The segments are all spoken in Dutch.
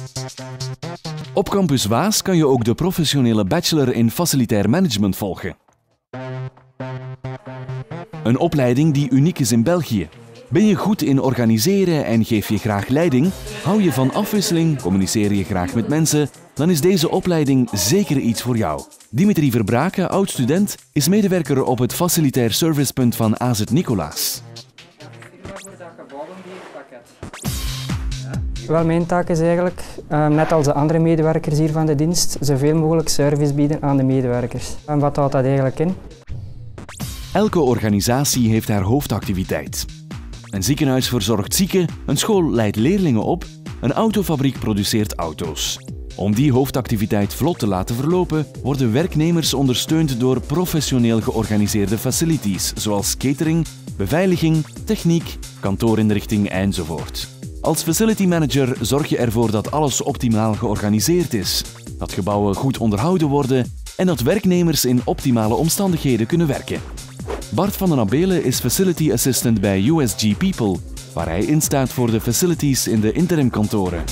Op Campus Waas kan je ook de professionele bachelor in facilitair management volgen. Een opleiding die uniek is in België. Ben je goed in organiseren en geef je graag leiding? Hou je van afwisseling, communiceer je graag met mensen? Dan is deze opleiding zeker iets voor jou. Dimitri Verbraken, oud-student, is medewerker op het facilitair servicepunt van AZ Nicolaas. Wel, mijn taak is eigenlijk, net als de andere medewerkers hier van de dienst, zoveel mogelijk service bieden aan de medewerkers. En wat houdt dat eigenlijk in? Elke organisatie heeft haar hoofdactiviteit. Een ziekenhuis verzorgt zieken, een school leidt leerlingen op, een autofabriek produceert auto's. Om die hoofdactiviteit vlot te laten verlopen, worden werknemers ondersteund door professioneel georganiseerde facilities, zoals catering, beveiliging, techniek, kantoorinrichting enzovoort. Als facility manager zorg je ervoor dat alles optimaal georganiseerd is, dat gebouwen goed onderhouden worden en dat werknemers in optimale omstandigheden kunnen werken. Bart van den Abelen is Facility Assistant bij USG People, waar hij instaat voor de facilities in de interimkantoren.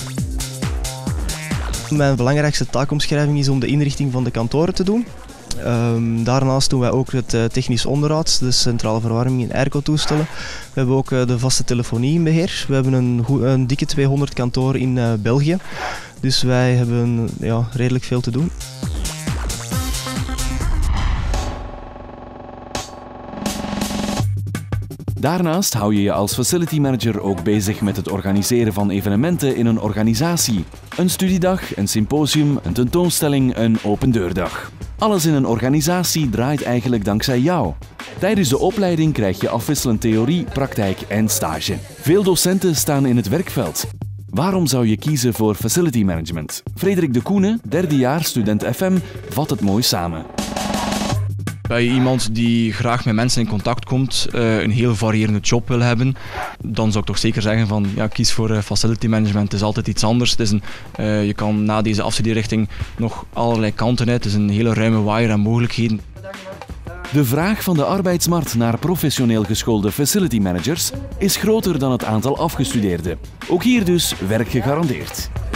Mijn belangrijkste taakomschrijving is om de inrichting van de kantoren te doen. Daarnaast doen wij ook het technisch onderhoud, de centrale verwarming en airco-toestellen. We hebben ook de vaste telefonie in beheer. We hebben een dikke 200 kantoren in België, dus wij hebben redelijk veel te doen. Daarnaast hou je je als facility manager ook bezig met het organiseren van evenementen in een organisatie. Een studiedag, een symposium, een tentoonstelling, een open deurdag. Alles in een organisatie draait eigenlijk dankzij jou. Tijdens de opleiding krijg je afwisselend theorie, praktijk en stage. Veel docenten staan in het werkveld. Waarom zou je kiezen voor facility management? Frederik de Koene, derdejaars student FM, vat het mooi samen. Ben je iemand die graag met mensen in contact komt, een heel variërende job wil hebben, dan zou ik toch zeker zeggen van kies voor facility management. Het is altijd iets anders. Het is je kan na deze afstudeerrichting nog allerlei kanten uit. Het is een hele ruime waaier aan mogelijkheden. De vraag van de arbeidsmarkt naar professioneel geschoolde facility managers is groter dan het aantal afgestudeerden. Ook hier dus werk gegarandeerd.